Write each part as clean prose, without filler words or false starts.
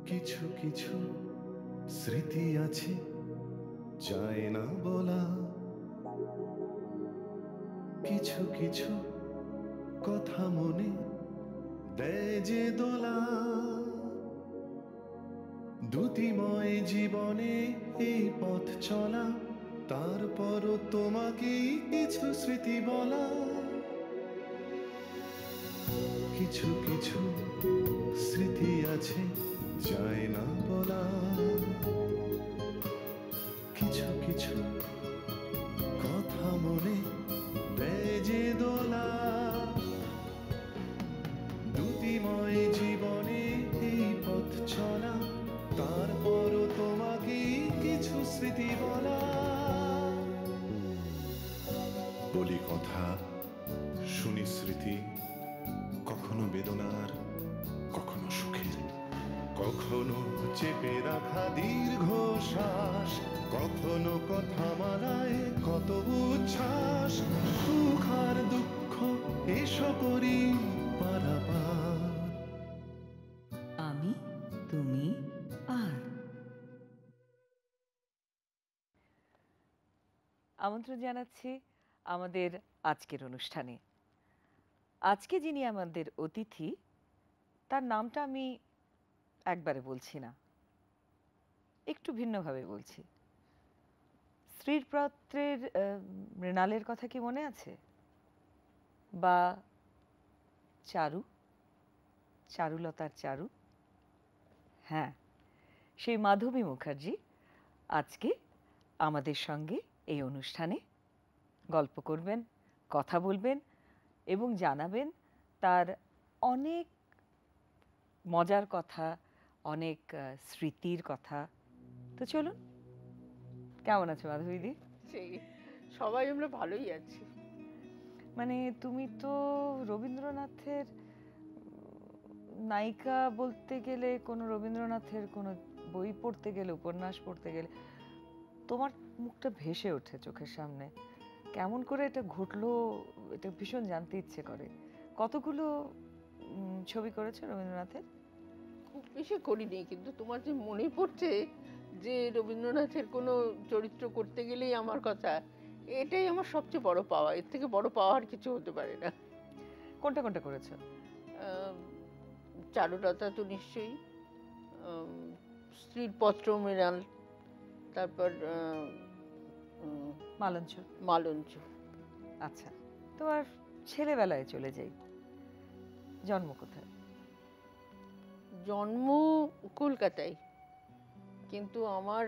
কিছু কিছু স্মৃতি আছে যায় না বলা, কিছু কিছু কথা মনে দেয় যে দোলা। দ্যুতিময় জীবনে এই পথ চলা, তারপরও তোমাকে কিছু স্মৃতি বলা। কিছু কিছু স্মৃতি আছে যায় না বলা, কিছু কিছু কথা মনে দেয় যে দোলা। দ্যুতিময় জীবনে এই পথ চলা, তারপরও তোমাকে কিছু স্মৃতি বলা। বলি কথা, শুনি স্মৃতি, কখনো বেদনার, কখনো সুখের, কখনো চেপে রাখা দীর্ঘ শ্বাস, কখনো কথা মালায় কত উচ্ছ্বাস। সুখ আর দুঃখ এসো করি পারাপার। আমি, তুমি আর। আমন্ত্রণ জানাচ্ছি আমাদের আজকের অনুষ্ঠানে। আজকে যিনি আমাদের অতিথি, তার নামটা আমি একবারে বলছি না, একটু ভিন্নভাবে বলছি। শ্রীরপত্রের মৃণালের কথা কি মনে আছে? বা চারু, চারুলতার চারু? হ্যাঁ, সেই মাধবী মুখার্জি আজকে আমাদের সঙ্গে এই অনুষ্ঠানে গল্প করবেন, কথা বলবেন এবং জানাবেন তার অনেক মজার কথা, অনেক স্মৃতির কথা। তো চলুন, কেমন আছো মাধবীদি? সেই সবাই আমরা ভালোই আছি। মানে তুমি তো রবীন্দ্রনাথের নায়িকা বলতে গেলে, কোনো রবীন্দ্রনাথের কোনো বই পড়তে গেলে, উপন্যাস পড়তে গেলে তোমার মুখটা ভেসে ওঠে চোখের সামনে। কেমন করে এটা ঘটলো, এটা ভীষণ জানতে ইচ্ছে করে। কতগুলো ছবি করেছে রবীন্দ্রনাথের? খুব বেশি করিনি, কিন্তু তোমার যে মনে পড়ছে যে রবীন্দ্রনাথের কোনো চরিত্র করতে গেলেই আমার কথা, এটাই আমার সবচেয়ে বড় পাওয়া। এর থেকে বড় পাওয়ার কিছু হতে পারে না। কোনটা কোনটা করেছো? চারুলতা তো নিশ্চয়ই, স্ত্রীর পত্র, মৃণাল, তারপর মালঞ্চ। মালঞ্চ। আচ্ছা, তোমার ছেলেবেলায় চলে যাই। জন্ম কোথায়? জন্ম কলকাতায়, কিন্তু আমার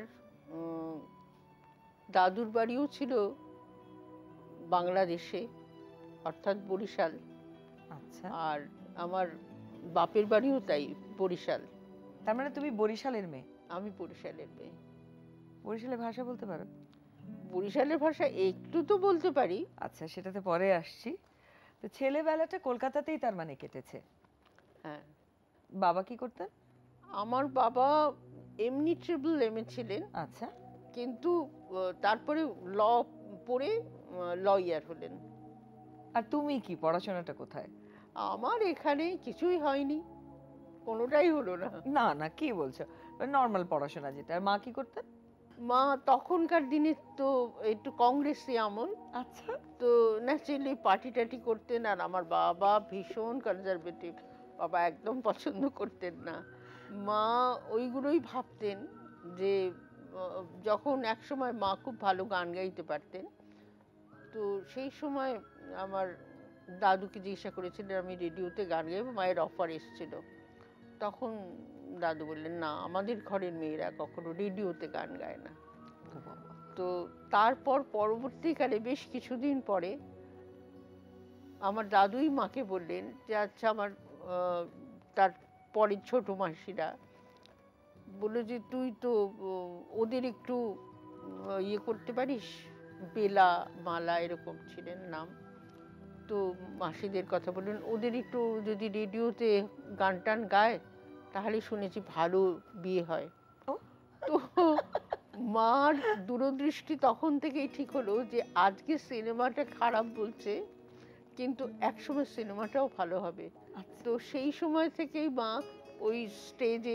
দাদুর বাড়িও ছিল বাংলাদেশে, অর্থাৎ বরিশাল। আচ্ছা, আর আমার বাপের বাড়িও তাই, বরিশাল। তার মানে তুমি বরিশালের মেয়ে? আমি বরিশালের মেয়ে। বরিশালের ভাষা বলতে পারো? বরিশালের ভাষা একটু তো বলতে পারি। আচ্ছা, সেটাতে পরে আসছি। তো ছেলেবেলাটা কলকাতাতেই তার মানে কেটেছে? হ্যাঁ। বাবা কি করতেন? আমার বাবা এমনি ট্রিপল এম এ ছিলেন। আচ্ছা, কিন্তু তারপরে ল পড়ে লয়ার হলেন। আর তুমি কি, পড়াশোনাটা কোথায়? আমার এখানে কিছুই হয়নি, কোনোটাই হলো না। না না, কি বলছো? নর্মাল পড়াশোনা যেটা। আর মা কি করতেন? মা তখনকার দিনে তো একটু কংগ্রেসি আমল। আচ্ছা, তো ন্যাচারালি পার্টি টাটি করতেন। আর আমার বাবা ভীষণ কনজারভেটিভ, বাবা একদম পছন্দ করতেন না। মা ওইগুলোই ভাবতেন যে যখন এক সময় মা খুব ভালো গান গাইতে পারতেন, তো সেই সময় আমার দাদুকে জিজ্ঞাসা করেছিলেন আমি রেডিওতে গান গাইবো, মায়ের অফার এসেছিল। তখন দাদু বললেন না, আমাদের ঘরের মেয়েরা কখনো রেডিওতে গান গায় না। তো তারপর পরবর্তীকালে বেশ কিছুদিন পরে আমার দাদুই মাকে বললেন যে আচ্ছা, আমার তার পরের ছোট মাসিরা বললো যে তুই তো ওদের একটু ইয়ে করতে পারিস, বেলা মালা এরকম ছিলেন নাম। তো মাসিদের কথা বললেন ওদের একটু যদি রেডিওতে গান টান গায় তাহলে শুনেছি ভালো বিয়ে হয়। তো মার দূরদৃষ্টি তখন থেকেই ঠিক হলো যে আজকে সিনেমাটা খারাপ বলছে, কিন্তু একসময় সিনেমাটাও ভালো হবে। তো সেই সময় থেকেই মা ওই স্টেজে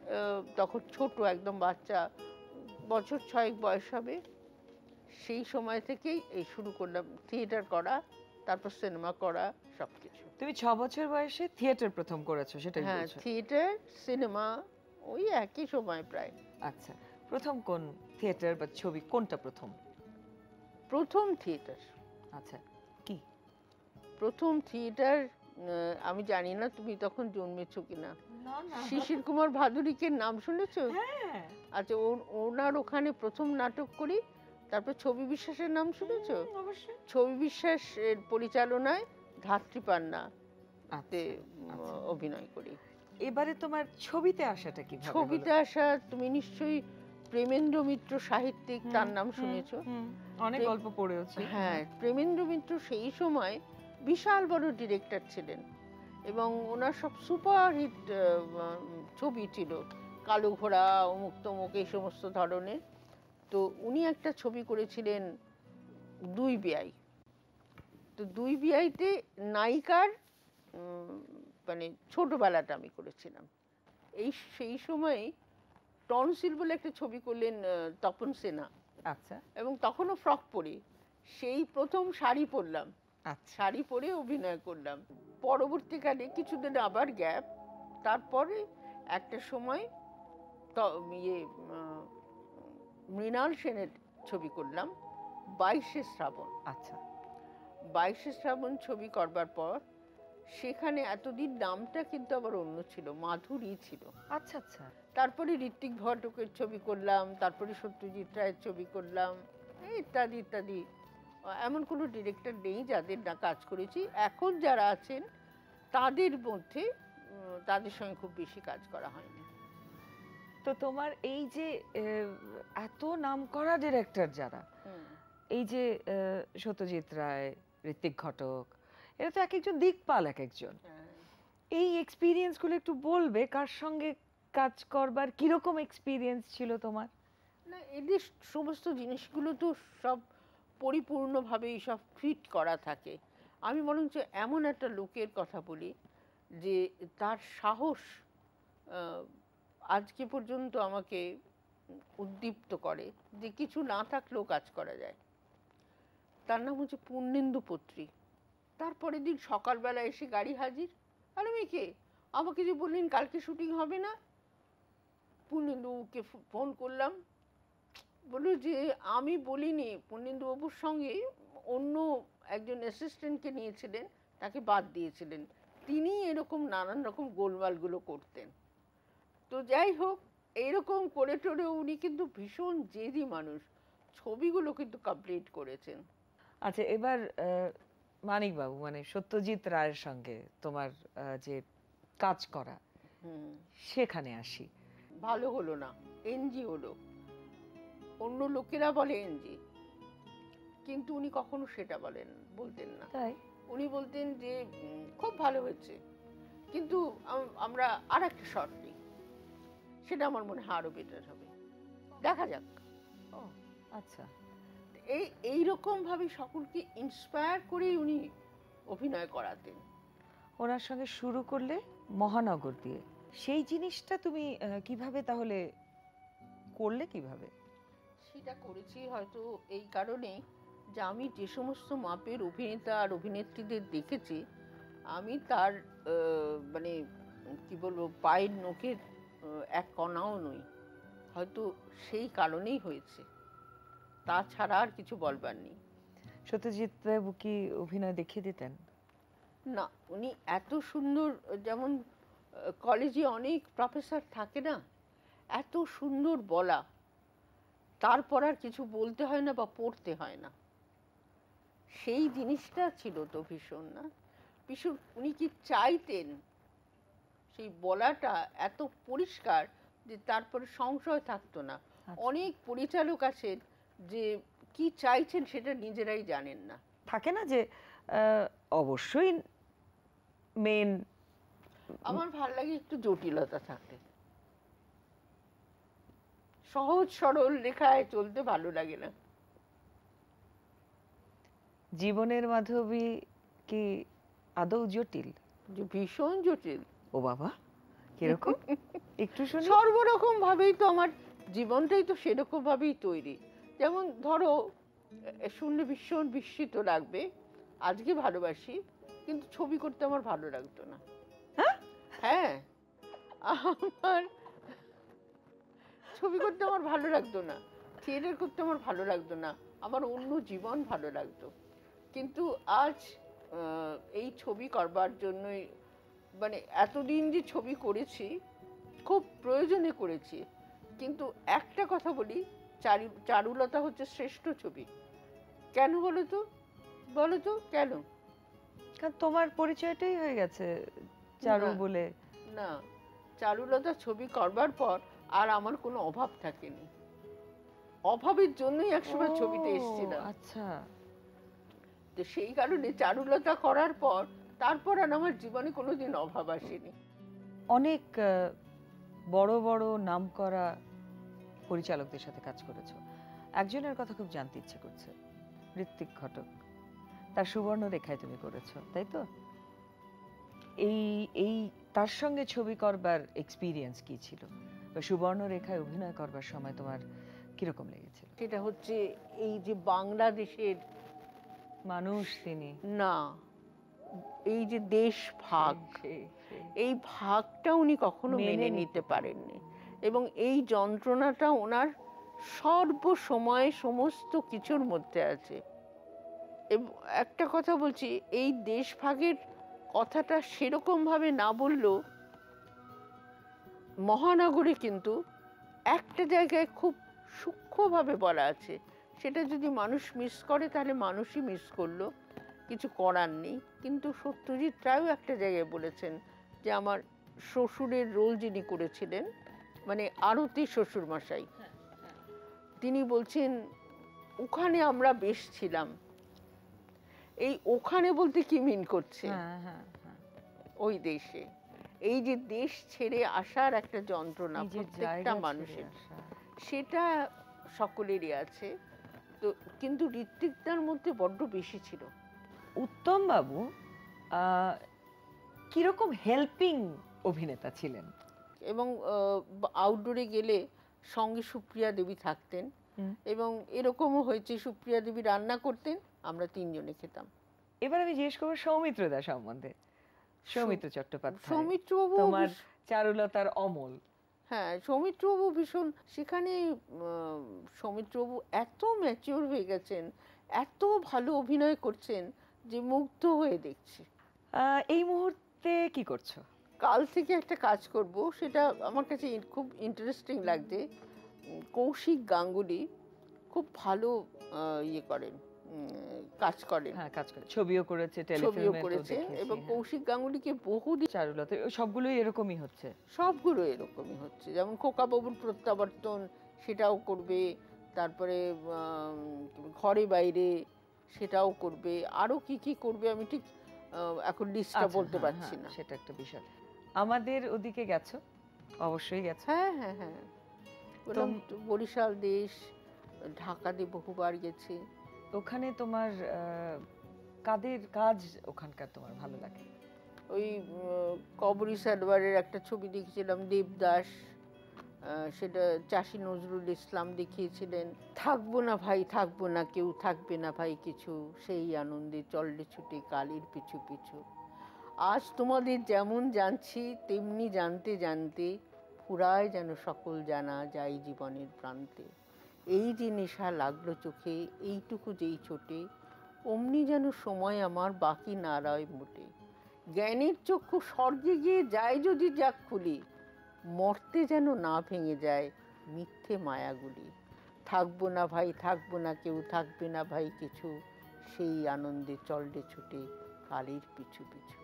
তখন ছোট একদম বাচ্চা, বছর 6 বয়স হবে, সেই সময় থেকেই এই শুরু করলাম থিয়েটার করা, তারপর সিনেমা করা, সবকিছু। তুমি 6 বছর বয়সে থিয়েটার প্রথম করেছো, সেটাই হ্যাঁ, বলছো? থিয়েটার সিনেমা ওই একই সময় প্রায়। আচ্ছা, প্রথম কোন থিয়েটার বা ছবি কোনটা প্রথম? প্রথম থিয়েটার, আচ্ছা, কি? প্রথম থিয়েটার আমি জানি না তুমি তখন জন্মেছো কিনা। না না, শিশির কুমার ভাদুড়িকে নাম শুনেছো? হ্যাঁ, আচ্ছা, ওনার ওখানে প্রথম নাটক করি, তারপর ছবি বিশ্বাসের নাম শুনেছো? অবশ্যই। ছবি বিশ্বাসের পরিচালনায় ধাত্রী পান্না তে আচ্ছা। অভিনয় করি। এবারে তোমার ছবিতে আসাটা কিভাবে হলো? ছবিতে আসা তুমি নিশ্চয়ই প্রেমেন্দ্র মিত্র সাহিত্যিক, তার নাম শুনেছো? অনেক গল্প পড়েওছি। হ্যাঁ, প্রেমেন্দ্র মিত্র সেই সময় বিশাল বড় ডিরেক্টর ছিলেন এবং ওনার সব সুপারহিট ছবি ছিল, কালো ঘোড়া, অমুক তমুক, এই সমস্ত ধরনের। তো উনি একটা ছবি করেছিলেন দুই বেয়াই। তো দুই বেয়াইতে নায়িকার মানে ছোটবেলাটা আমি করেছিলাম। সেই সময় টনসিল বলে একটা ছবি করলেন তপন সেনা, আচ্ছা এবং তখনও ফ্রক পরি, সেই প্রথম শাড়ি পরলাম, আচ্ছা। শাড়ি পরে অভিনয় করলাম। পরবর্তীকালে কিছুদিন আবার গ্যাপ, তারপরে একটা সময় মৃণাল সেনের ছবি করলাম 22শে শ্রাবণ। আচ্ছা, 22শে শ্রাবণ ছবি করবার পর সেখানে এতদিন নামটা কিন্তু আবার অন্য ছিল, মাধুরী ছিল। আচ্ছা আচ্ছা। তারপরে ঋত্বিক ঘটকের ছবি করলাম, তারপরে সত্যজিৎ রায়ের ছবি করলাম, ইত্যাদি ইত্যাদি। এমন কোনো ডিরেক্টর নেই যাদের না কাজ করেছি। এখন যারা আছেন তাদের মধ্যে তাদের সঙ্গে খুব বেশি কাজ করা হয়নি। তো তোমার এই যে এত নামকরা ডিরেক্টর যারা, এই যে সত্যজিৎ রায়, ঋত্বিক ঘটক, এরা তো এক একজন দিকপাল, এক একজন। এই এক্সপিরিয়েন্স গুলো একটু বলবে, কার সঙ্গে কাজ করবার কিরকম এক্সপিরিয়েন্স ছিল তোমার? না, এদের সমস্ত জিনিসগুলো তো সব পরিপূর্ণভাবে সব ফিট করা থাকে। আমি বরঞ্চ এমন একটা লোকের কথা বলি যে তার সাহস আজকে পর্যন্ত আমাকে উদ্দীপ্ত করে, যে কিছু না থাকলেও কাজ করা যায়। তার নাম হচ্ছে পূর্ণেন্দু পত্রী। তারপরের দিন সকালবেলা এসে গাড়ি হাজির। আর আমি কে? আমাকে যে বললেন কালকে শুটিং হবে না। পূর্ণেন্দুকে ফোন করলাম, বলল যে আমি বলিনি, পূর্ণেন্দুবাবুর সঙ্গে অন্য একজন অ্যাসিস্ট্যান্টকে নিয়েছিলেন, তাকে বাদ দিয়েছিলেন, তিনি এরকম নানান রকম গোলমালগুলো করতেন। তো যাই হোক, এইরকম করে টোরে উনি কিন্তু ভীষণ জেদি মানুষ, ছবিগুলো কিন্তু কমপ্লিট করেছেন। আচ্ছা, এবার মানিক বাবু মানে সত্যজিৎ রায়ের সঙ্গে তোমার যে কাজ করা, সেখানে আসি। ভালো হলো না, এনজি হলো। অন্য লোকেরা বলে এনজি, কিন্তু উনি কখনো সেটা বলতেন না। তাই উনি বলতেন যে খুব ভালো হয়েছে, কিন্তু আমরা আর একটা শট নিই, সেটা আমার মনে হয় আরো বেটার হবে, দেখা যাক। ও আচ্ছা। এইরকম ভাবে সকলকে ইন্সপায়ার করে উনি অভিনয় করাতেন। ওনার সঙ্গে শুরু করলে মহানগর দিয়ে, সেই জিনিসটা তুমি কিভাবে তাহলে করলে? কিভাবে সেটা করেছি হয়তো এই কারণে যে আমি যে সমস্ত মাপের অভিনেতা আর অভিনেত্রীদের দেখেছি, আমি তার মানে কি বলবো, পায়ের নখের এক কণাও নই। হয়তো সেই কারণেই হয়েছে, তাছাড়া আর কিছু বলবার নেই। সত্যজিৎ বাবু কি অভিনয় দেখিয়ে দিতেন? না, উনি এত সুন্দর, যেমন কলেজে অনেক প্রফেসর থাকে না, এত সুন্দর বলা, তারপর আর কিছু বলতে হয় না বা পড়তে হয় না, সেই জিনিসটা ছিল তো ভীষণ। না ভীষণ উনি কি চাইতেন, সেই বলাটা এত পরিষ্কার যে তারপরে সংশয় থাকতো না। অনেক পরিচালক আছেন যে কি চাইছেন সেটা নিজেরাই জানেন না। থাকে না যে অবশ্যই মেন, আমার ভাল লাগে একটু জটিলতা থাকে, সহজ সরল লেখায় চলতে ভালো লাগে না। জীবনের মাধবী কি আদৌ জটিল? যে ভীষণ জটিল। ও বাবা, কিরকম একটু শুনি। সর্বরকম ভাবেই তো আমার জীবনটাই তো সেরকম ভাবেই তৈরি। যেমন ধরো, শুনলে ভীষণ বিস্মিত লাগবে, আজকে ভালোবাসি, কিন্তু ছবি করতে আমার ভালো লাগতো না। হ্যাঁ, আমার ছবি করতে আমার ভালো লাগতো না, থিয়েটার করতে আমার ভালো লাগতো না, আমার অন্য জীবন ভালো লাগতো। কিন্তু আজ এই ছবি করবার জন্যই, মানে এতদিন যে ছবি করেছি খুব প্রয়োজনে করেছি, কিন্তু একটা কথা বলি, চারুলতা হচ্ছে শ্রেষ্ঠ ছবি। কেন বলো তো, বলো তো কেন? কারণ তোমার পরিচয়টাই হয়ে গেছে চারু না। বলে। না, চারুলতা ছবি করবার পর আর আমার কোনো অভাব থাকেনি। অভাবের জন্যই একসময় ছবিতে এসেছিলাম। আচ্ছা, তো সেই কারণে চারুলতা করার পর তারপর আর আমার জীবনে কোনোদিন অভাব আসেনি। অনেক বড় বড় নামকরা পরিচালকদের সাথে কাজ করেছো। একজনের কথা খুব জানতে ইচ্ছে করছে, ঋত্বিক ঘটক। তার সুবর্ণরেখায় তুমি করেছো, তাই তো? এই এই তার সঙ্গে ছবি করবার এক্সপিরিয়েন্স কি ছিল? সুবর্ণরেখায় অভিনয় করবার সময় তোমার কিরকম লেগেছিল? সেটা হচ্ছে এই যে বাংলাদেশের মানুষ তিনি, না, এই যে দেশ ভাগ, এই ভাগটা উনি কখনো মেনে নিতে পারেননি, এবং এই যন্ত্রণাটা ওনার সর্বসময় সমস্ত কিছুর মধ্যে আছে। এবং একটা কথা বলছি, এই দেশ ভাগের কথাটা সেরকম ভাবে না বললেও মহানগরে কিন্তু একটা জায়গায় খুব সূক্ষ্মভাবে বলা আছে। সেটা যদি মানুষ মিস করে তাহলে মানুষই মিস করলো, কিছু করার নেই। কিন্তু সত্যজিৎ রায়ও একটা জায়গায় বলেছেন যে আমার শ্বশুরের রোল যিনি করেছিলেন, মানে আরতি শ্বশুর মশাই, তিনি বলছেন ওখানে আমরা বেশ ছিলাম। এই ওখানে বলতে কি মিন করছে? ওই দেশে, এই যে দেশ ছেড়ে আসার একটা যন্ত্রণা প্রত্যেকটা মানুষের, সেটা সকলেরই আছে। তো কিন্তু ঋত্বিকদার মধ্যে বড্ড বেশি ছিল। উত্তম বাবু কিরকম হেল্পিং অভিনেতা ছিলেন? এবং আউটডোরে গেলে সঙ্গে সুপ্রিয়া দেবী থাকতেন, এবং এরকমও হয়েছে সুপ্রিয়া দেবী রান্না করতেন, আমরা তিনজনে খেতাম। এবার আমি জিজ্ঞেস করবো সৌমিত্র দা সম্বন্ধে। সৌমিত্র চট্টোপাধ্যায়, সৌমিত্রবাবু তোমার চারুলতার অমল। হ্যাঁ, সৌমিত্রবাবু ভীষণ, সেখানে সৌমিত্রবাবু এত ম্যাচিওর হয়ে গেছেন, এত ভালো অভিনয় করছেন যে মুগ্ধ হয়ে দেখছি। এই মুহূর্তে কি করছো? কাল থেকে একটা কাজ করব, সেটা আমার কাছে খুব ইন্টারেস্টিং লাগছে। কৌশিক গাঙ্গুলি খুব ভালো ইয়ে করেন, কাজ করেন। হ্যাঁ, কাজ করে, ছবিও করেছে, ছবিও করেছে, এবং কৌশিক গাঙ্গুলিকে বহুদিন, চারুলতা সবগুলোই এরকমই হচ্ছে, সবগুলো এরকমই হচ্ছে। যেমন খোকাবাবুর প্রত্যাবর্তন, সেটাও করবে, তারপরে ঘরে বাইরে সেটাও করবে, আরো কি কি করবে আমি ঠিক এখন লিস্টটা বলতে পারছি না। সেটা একটা বিষয়। আমাদের ওদিকে গেছো? অবশ্যই গেছো। হ্যাঁ হ্যাঁ হ্যাঁ, বরিশাল দেশ, ঢাকাতে বহুবার গেছি। ওখানে তোমার কাদের কাজ ওখানকার তোমার ভালো লাগে? ওই কবরী সারওয়ারের একটা ছবি দেখেছিলাম, দেবদাস, সেটা চাষী নজরুল ইসলাম দেখিয়েছিলেন। থাকবো না ভাই, থাকবো না, কেউ থাকবে না ভাই কিছু, সেই আনন্দে চললে ছুটে কালের পিছু পিছু। আজ তোমাদের যেমন জানছি তেমনি জানতে জানতে ফুরায় যেন সকল জানা যায় জীবনের প্রান্তে। এই যে নেশা লাগলো চোখে, এইটুকু যেই ছোটে, অমনি যেন সময় আমার বাকি না রয় মোটে। জ্ঞানের চক্ষু স্বর্গে গিয়ে যায় যদি যাক খুলি, মরতে যেন না ভেঙে যায় মিথ্যে মায়াগুলি। থাকবো না ভাই, থাকবো না, কেউ থাকবে না ভাই কিছু, সেই আনন্দে চললে ছুটে কালের পিছু পিছু।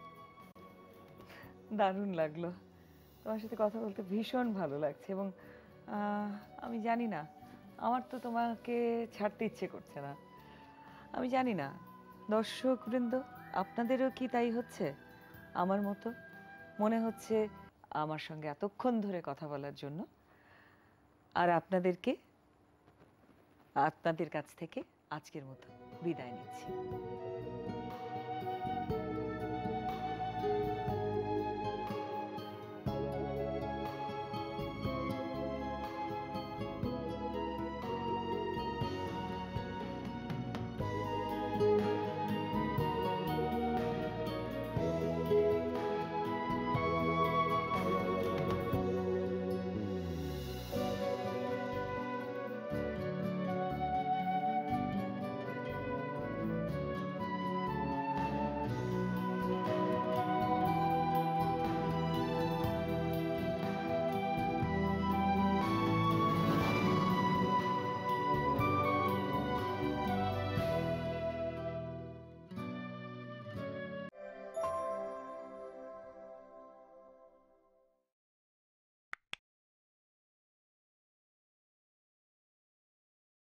দারুণ লাগলো, তোমার সাথে কথা বলতে ভীষণ ভালো লাগছে। এবং আমি জানি না, আমার তো তোমাকে ছাড়তে ইচ্ছে করছে না। আমি জানি না দর্শকবৃন্দ আপনাদেরও কি তাই হচ্ছে? আমার মতো মনে হচ্ছে আমার সঙ্গে এতক্ষণ ধরে কথা বলার জন্য। আর আপনাদের কাছ থেকে আজকের মতো বিদায় নিচ্ছি।